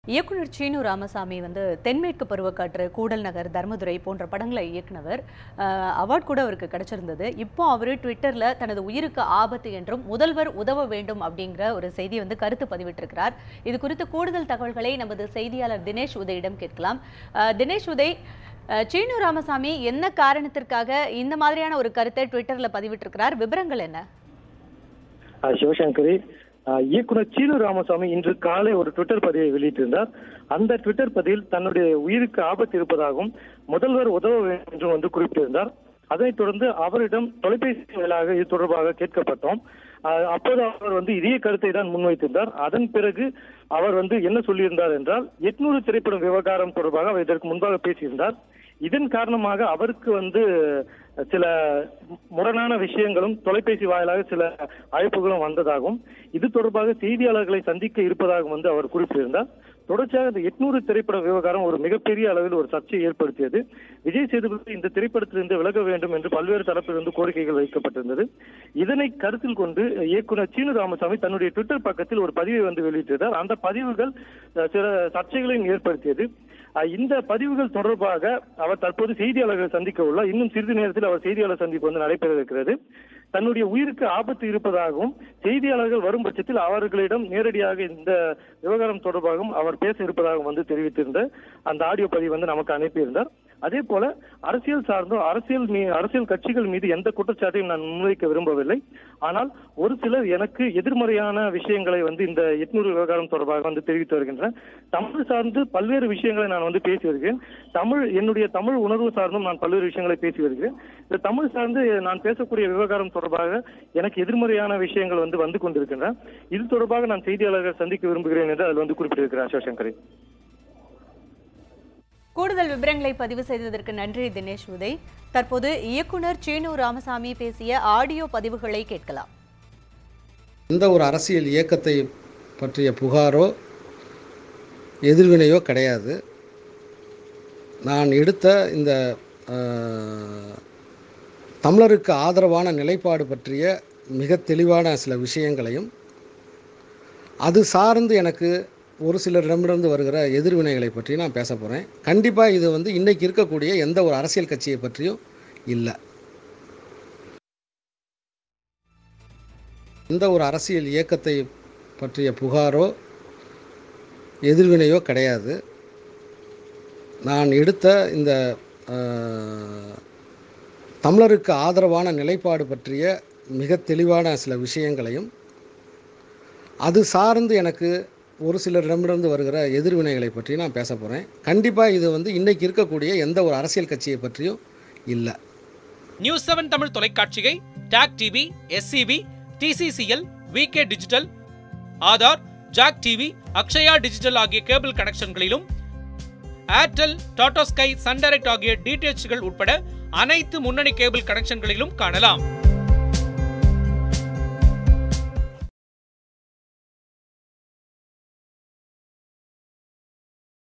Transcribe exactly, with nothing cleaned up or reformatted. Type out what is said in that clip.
இயக்குனர் சீனு ராமசாமி வந்து தென்மேற்கு பருவக்காற்று, கூடல் நகர், தர்மதுரை போன்ற படங்களை இயக்குனவர். அவார்ட் கூட அவருக்கு கிடைச்சிருந்தது. இப்போ அவர் ட்விட்டர்ல தனது உயிருக்கு ஆபத்து என்றும் முதல்வர் உதவ வேண்டும் அப்படிங்கிற ஒரு செய்தி வந்து கருத்து பதிவிட்டிருக்கிறார். இது குறித்து கூடுதல் தகவல்களை நமது செய்தியாளர் தினேஷ் உதயிடம் கேட்கலாம். தினேஷ் உதய், சீனு ராமசாமி என்ன காரணத்திற்காக இந்த மாதிரியான ஒரு கருத்தை ட்விட்டர்ல பதிவிட்டிருக்கிறார்? விவரங்கள் என்ன? சிவசங்கரி, இயக்குனர் சீனு ராமசாமி இன்று காலை ஒரு ட்விட்டர் பதிவை வெளியிட்டிருந்தார். அந்த ட்விட்டர் பதிவில் தன்னுடைய உயிருக்கு ஆபத்து இருப்பதாகவும் முதல்வர் உதவ வேண்டும் என்றும் வந்து குறிப்பிட்டிருந்தார். அதனைத் தொடர்ந்து அவரிடம் தொலைபேசி வாயிலாக இது தொடர்பாக கேட்கப்பட்டோம். அப்போது அவர் வந்து இதே கருத்தை தான் முன்வைத்திருந்தார். அதன் பிறகு அவர் வந்து என்ன சொல்லியிருந்தார் என்றால், எட்நூறு திரைப்படம் விவகாரம் தொடர்பாக அவர் இதற்கு முன்பாக பேசியிருந்தார். இதன் காரணமாக அவருக்கு வந்து சில முரணான விஷயங்களும் தொலைபேசி வாயிலாக சில அழைப்புகளும் வந்ததாகவும், இது தொடர்பாக செய்தியாளர்களை சந்திக்க இருப்பதாகவும் வந்து அவர் குறிப்பிட்டிருந்தார். தொடர்ச்சியாக இந்த எட்நூறு திரைப்பட விவகாரம் ஒரு மிகப்பெரிய அளவில் ஒரு சர்ச்சையை ஏற்படுத்தியது. விஜய் சேதுபதி இந்த திரைப்படத்திலிருந்து விலக வேண்டும் என்று பல்வேறு தரப்பிலிருந்து கோரிக்கைகள் வைக்கப்பட்டிருந்தது. இதனை கருத்தில் கொண்டு இயக்குனர் சீனு ராமசாமி தன்னுடைய ட்விட்டர் பக்கத்தில் ஒரு பதிவை வந்து வெளியிட்டிருந்தார். அந்த பதிவுகள் சில சர்ச்சைகளையும் ஏற்படுத்தியது. இந்த பதிவுகள் தொடர்பாக அவர் தற்போது செய்தியாளர்களை சந்திக்க உள்ளார். இன்னும் சிறிது நேரத்தில் அவர் செய்தியாளர் சந்திப்பு வந்து நடைபெற இருக்கிறது. தன்னுடைய உயிருக்கு ஆபத்து இருப்பதாகவும், செய்தியாளர்கள் வரும் பட்சத்தில் அவர்களிடம் நேரடியாக இந்த விவகாரம் தொடர்பாகவும் அவர் பேச இருப்பதாகவும் வந்து தெரிவித்திருந்த அந்த ஆடியோ பதிவு வந்து நமக்கு அனுப்பியிருந்தார். அதே போல அரசியல் சார்ந்தோ அரசியல் அரசியல் கட்சிகள் மீது எந்த குற்றச்சாட்டையும் நான் முன்வைக்க விரும்பவில்லை. ஆனால் ஒரு சிலர் எனக்கு எதிர்மறையான விஷயங்களை வந்து இந்த எட்நூறு விவகாரம் தொடர்பாக வந்து தெரிவித்து வருகின்றனர். தமிழ் சார்ந்து பல்வேறு விஷயங்களை நான் வந்து பேசி வருகிறேன். தமிழ் என்னுடைய தமிழ் உணர்வு சார்ந்தும் நான் பல்வேறு விஷயங்களை பேசி வருகிறேன். இந்த தமிழ் சார்ந்து நான் பேசக்கூடிய விவகாரம் தொடர்பாக எனக்கு எதிர்மறையான விஷயங்கள் வந்து வந்து கொண்டிருக்கின்றன. இது தொடர்பாக நான் செய்தியாளர்கள் சந்திக்க விரும்புகிறேன் என்று அதில் வந்து குறிப்பிட்டிருக்கிறார். சிவசங்கரி, கூடுதல் விவரங்களை பதிவு செய்ததற்கு நன்றி தினேஷ் உதய். தற்போது இயக்குனர் சீனு ராமசாமி பேசிய ஆடியோ பதிவுகளை கேட்கலாம். எந்த ஒரு அரசியல் இயக்கத்தை பற்றிய புகாரோ எதிர்வினையோ கிடையாது. நான் எடுத்த இந்த தமிழருக்கு ஆதரவான நிலைப்பாடு பற்றிய மிக தெளிவான சில விஷயங்களையும், அது சார்ந்து எனக்கு ஒரு சிலரிடமிருந்து வருகிற எதிர்வினைகளை பற்றி நான் பேச போகிறேன். கண்டிப்பாக இது வந்து இன்றைக்கி இருக்கக்கூடிய எந்த ஒரு அரசியல் கட்சியை பற்றியும் இல்லை. எந்த ஒரு அரசியல் இயக்கத்தை பற்றிய புகாரோ எதிர்வினையோ கிடையாது. நான் எடுத்த இந்த தமிழருக்கு ஆதரவான நிலைப்பாடு பற்றிய மிக தெளிவான சில விஷயங்களையும், அது சார்ந்து எனக்கு ஒரு சிலரிடமிருந்து வருகிற எதிர்வினைகளை பற்றி நான் பேச போகிறேன். கண்டிப்பாக இது வந்து இன்றைக்கி இருக்கக்கூடிய எந்த ஒரு அரசியல் கட்சியை பற்றியும் இல்லை. நியூஸ் செவன் தமிழ் தொலைக்காட்சியை TAC TV, SCB, TCCL, VK digital, Aadhaar, Jack TV, Akshaya digital ஆகிய கேபிள் கனெக்ஷன்களிலும், Airtel, Tata Sky, Sun Direct ஆகிய டிடிஎச்கள் உட்பட அனைத்து முன்னணி கேபிள் கனெக்ஷன்களிலும் காணலாம்.